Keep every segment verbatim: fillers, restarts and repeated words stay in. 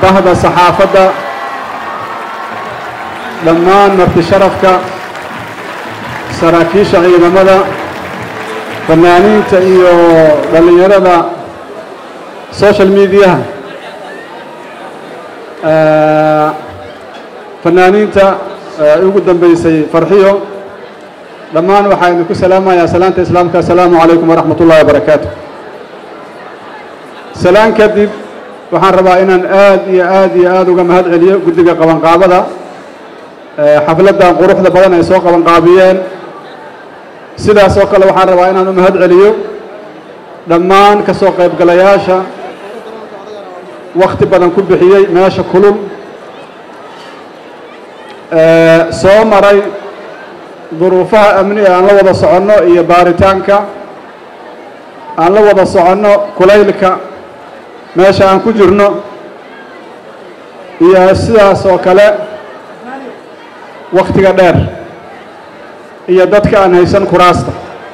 bahda saxaafadda dhammaan marti sharafka saraakiisha ciidamada fanaaniinta iyo dhalinyarada social mediaha fanaaniinta ugu dambeysay farxiyo dhammaan waxaan ku salaamayaa salaanta islaamka assalaamu calaykum waraxmatullaahi wabarakaatuh salaan kadib waxaan rabaa inaan aad iyo aad iyo aad uga mahad celiyo guddiga qabanqaabada xafladdan quruxda badan ay soo qabanqaabiyeen sidaas oo kale waxaan rabaa inaan u mahad celiyo dhammaan ka soo qaybgalayaasha wakhti badan ku bixiyey meesha kulul soo maray duruufaha amni ee aan la wada soconno iyo baaritaanka aan la wada soconno kulaylka meesha aan ku jirno iyo sidaas oo kale wakhtiga dheer iyo dadka aan haysan kuraasta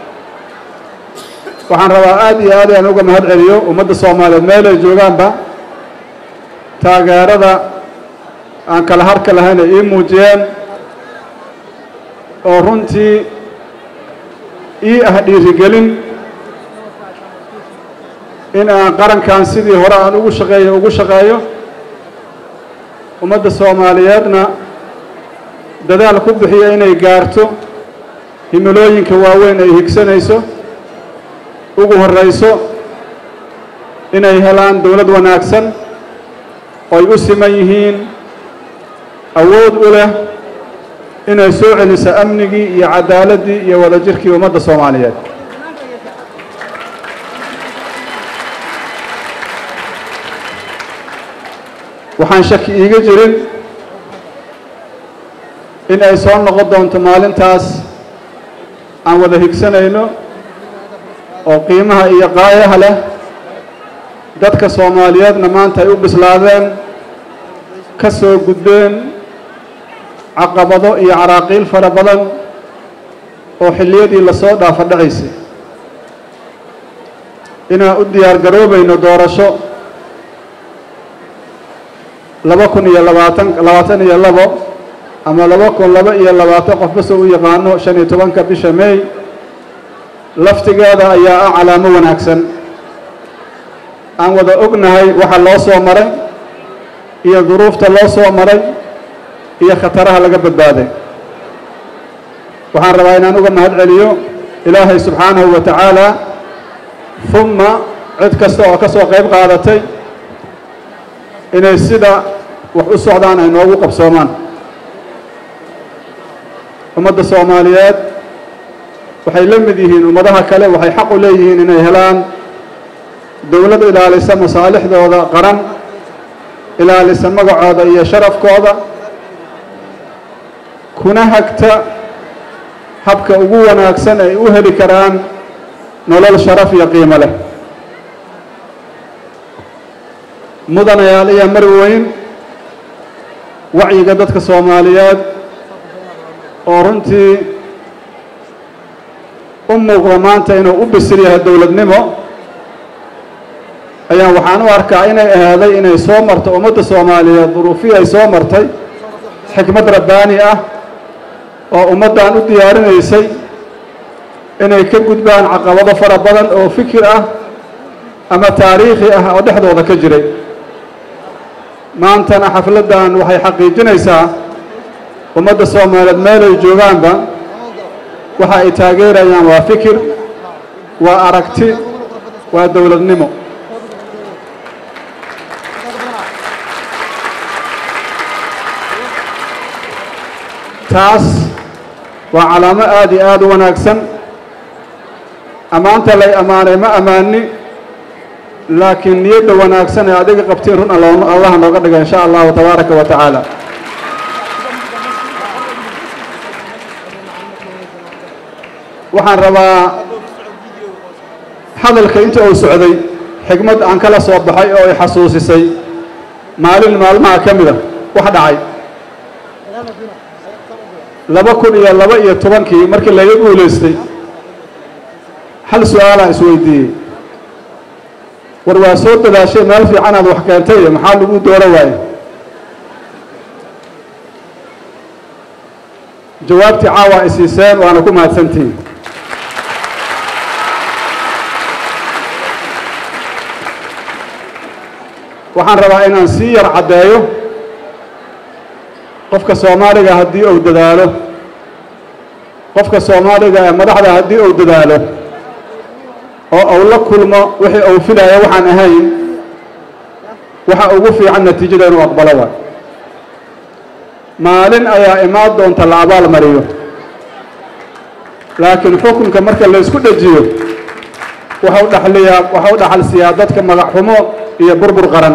waxaan rabaa aad iyo aad aan uga mahad celiyo ummadda soomaaliyeed meel ay joogaanba taageerada aan kala harka lahayn ay ii muujiyeen oo runtii ii ah dhiirigelin in aan qarankan sidii hore aan ugu shaqeeyo ugu shaqeeyo ummadda soomaaliyeedna dadaal ku bixiyo inay gaarto himilooyinka waaweyn ay higsanayso ugu horrayso inay helaan dawlad wanaagsan oo ay u siman yihiin awood u leh inay soo celiso amnigii iyo cadaaladii iyo wadajirkii ummadda soomaaliyeed waxaan shaki iiga jirin in ay soo noqon doonto maalintaas aan wada higsanayno oo qiimaha iyo qaayaha leh dadka soomaaliyeedna maanta ay u bislaadeen ka soo gudbeen caqabado iyo caraaqiil fara badan oo xilliyadii lasoo dhaafa dhacaysay inaan u diyaar garoobayno doorasho laba kun iyo labaatan labaatan iyo labo ama laba kun laba iyo labaatan qofba soo u yaqaano shan iyo tobanka bisha may laftigeeda ayaa ah calaamo wanaagsan aan wada ognahay waxa loo soo maray iyo duruufta loo soo maray iyo khataraha laga badbaaday waxaan rabaa inaan uga mahad celiyo ilaahay subxaanahu wa tacaala uma cid kasta oo ka soo qayb qaadatay inay sida wax u socdaan ay noogu qabsoomaan ummadda soomaaliyeed waxay la mid yihiin ummadaha kale waxay xaq u leeyihiin inay helaan dawlad ilaalisa masaalixdooda qaran ilaalisa magacooda iyo sharafkooda kuna hagta habka ugu wanaagsan ay u heli karaan nolol sharaf iyo qiimo leh mudanayaal iyo marweyn wacyiga dadka soomaaliyeed oo runtii u muuqda maanta inuu u bisil yahay dowladnimo ayaan waxaan u arkaa inay ahaaday inay soo marto ummadda soomaaliyeed duruufii ay soo martay xikmad rabbaani ah oo ummaddan u diyaarinaysay inay ka gudbaan caqabado fara badan oo fikir ah ama taariikhi ah oo dhexdooda ka jiray maantana xafladdan waxay xaqiijinaysaa ummadda soomaaliyeed meel ay joogaanba waxa ay taageerayaan waa fikir waa aragti waa dowladnimo taas waa calaamo aad iyo aad u wanaagsan ammaanta lay ammaanay ma ammaani laakiin niyadda wanaagsan ee adiga qabtiin run allah nooga dhiga insha allahu tabaaraka wa tacaala waxaan rabaa hadalka inta uu socday xigmad aan kala soo baxay oo ay xasuusisay maalin maalmaha ka mida wax dhacay laba kun iyo laba iyo tobankii markii laga guulaystay hal su-aalaan isweydiiyey war waa soo dadaashay meel fiican aad wax keentay maxaa lagu dooro waayey jawaabtii caawa ay siiseen waana ku mahadsantihiin waxaan rabaa inaan sii yar caddeeyo qofka Soomaaliga haddii uu dadaalo qofka Soomaaliga ee madaxda haddii uu dadaalo oo uu la kulmo wixii uu filayo waxaan ahayn waxa ugu fiican natiijada inuu aqbalo waa maalin ayaa imaad doonta la abaal mariyo laakiin xukunka marka la isku dhajiyo waxa uu dhaxliyaa waxa uu dhaxalsiyaa dadka magac xumo iyo burbur qaran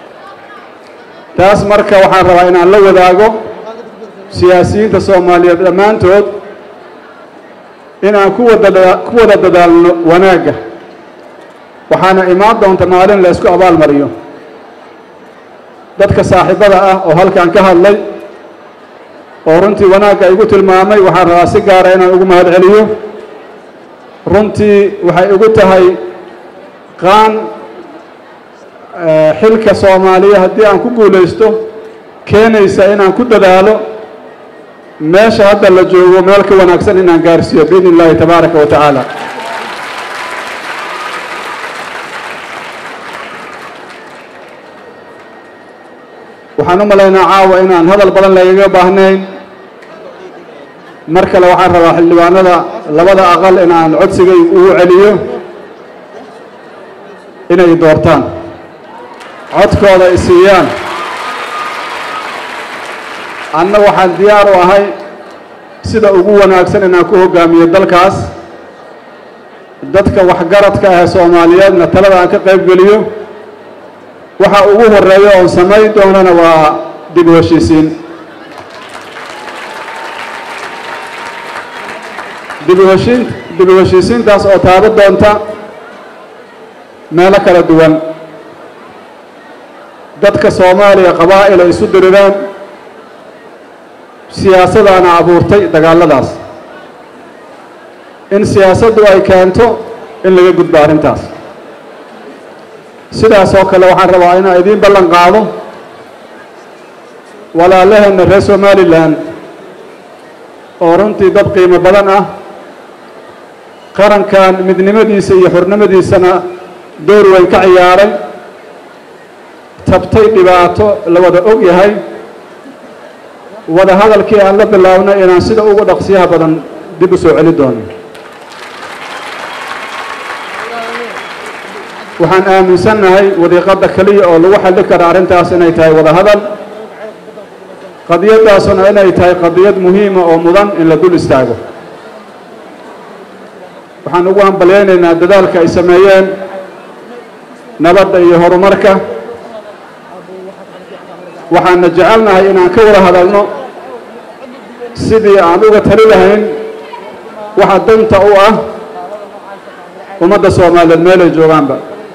taas marka waxaan rabaa inaan la wadaago siyaasiyiinta Soomaaliyeed dhammaantood inaan ku wada ku wada dadaalno wanaaga waxaana imaan doonta maalin la isku abaal mariyo dadka saaxiibada ah oo halkaan ka hadlay oo runtii wanaagga igu tilmaamay waxaan rabaa si gaar ah inaan ugu mahad celiyo runtii waxay ugu tahay qaan xilka Soomaaliya haddii aan ku guuleysto keenaysa inaan ku dadaalo meesha hadda la joogo meel ka wanaagsan inaan gaarsiiyo biidin Ilaahi tabaaraka wa tacaala waxaan u malaynaa caawa inaan hadal badan lagaga baahnayn mar kale waxaan rabaa xildhibaanada labada aqal inaan codsigay ugu celiyo inay doortaan codkooda ay siiyaan anna waxaan diyaar u ahay sida ugu wanaagsan inaan ku hogaamiyo dalkaas dadka waxgaradka ah Soomaaliyeedna talada aan ka qayb geliyo waxa ugu horeeyo oo sameyn doonana waa dib u heshiisiin dib u heshiin dib u heshiisiintaas oo taabo doonta meelo kala duwan dadka Soomaaliya qabaa'il ay isu diriraan siyaasadana abuurtay dagaaladaas in siyaasaddu ay keento in laga gudbo arrintaas sidaas oo kale waxaan rabaa inaan idin ballan qaado walaalaheena reer Somaliland oo runtii dad qiimo badan ah qarankan midnimadiisa iyo xornimadiisana door weyn ka ciyaaray tabtay dhibaato la wada og yahay wada hadalkii aan la bilaabnay inaan sida ugu dhaqsiyaha badan dib u soo celi doono waxaan aaminsanahay wadiiqada kaliya oo lagu xalli karo arrintaas inay tahay wada hadal qadiyadaasuna inay tahay qadiyad muhiim ah oo mudan in la dul istaago waxaan ugu hambaleynaynaa dadaalka ay sameeyeen nabadda iyo horumarka waxaan jecelnahay inaan ka wada hadalno sidii aan uga tali lahayn waxa danta u ah ummadda Soomaaliyeed meel ay joogaanba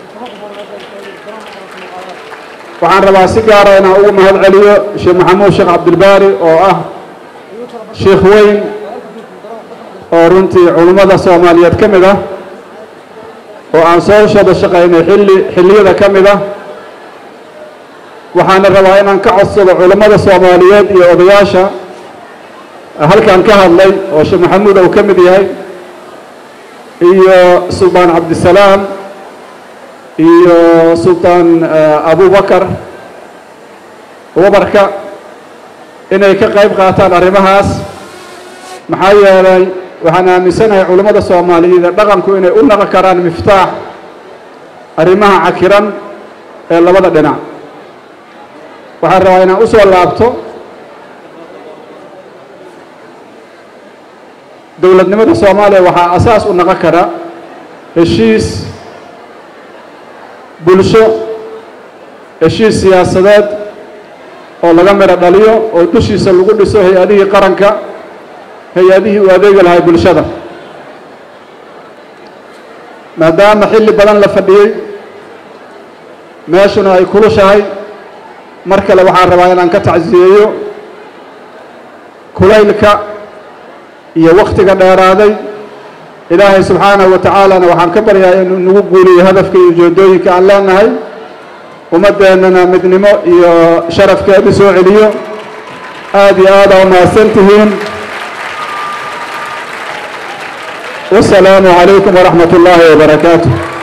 waxaan rabaa si gaar ah inaan ugu mahad celiyo Sheekh Maxamuud Sheekh Cabdilbaari oo ah sheekh weyn oo runtii culimada Soomaaliyeed ka mid ah oo aan soo shaqo shaqeynay xilli xilliyada ka mid ah waxaan rabaa inaan ka codsado culimada Soomaaliyeed iyo odayaasha halkaan ka hadlay oo Sheekh Maxamuud uu ka mid yahay iyo Sultan Cabdisalaam iyo Sultan Abu Bakar wabarka inay ka qayb qaataan arrimahaas maxaa yeelay waxaan aaminsanahay culimada Soomaaliyeed dhaqanku inay u naqo karaan miftaax arrimaha cakiran ee labada dhinac waxaan rabaa inaan u soo laabto dowladnimada Soomaaliya waxaa asaas u naqo kara heshiis bulsho heshiis siyaasadeed oo laga miro dhaliyo oo dushiisa lagu dhiso hay'adihii qaranka hay'adihii u adeegi lahay bulshada maadaama xilli badan la fadhiyey meeshuna ay kulushahay mar kale waxaan rabaa inaan ka tacsiyeeyo kulaylka iyo waqtiga dheeraaday إلهي سبحانه وتعالى وحن كبر يا إنه نقولي هدف كي جودوي كعلان هاي ومدى أننا مدنمو شرف كأبي سوعليو هذه هذا وما سنتهين والسلام عليكم ورحمة الله وبركاته.